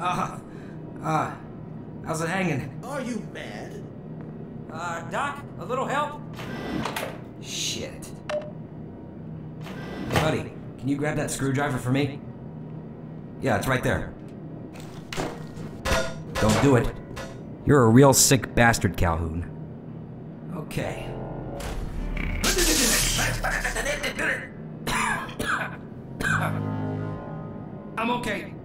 How's it hanging? Are you mad? Doc, a little help? Shit. Buddy, can you grab that screwdriver for me? Yeah, it's right there. Don't do it. You're a real sick bastard, Calhoun. Okay. I'm okay.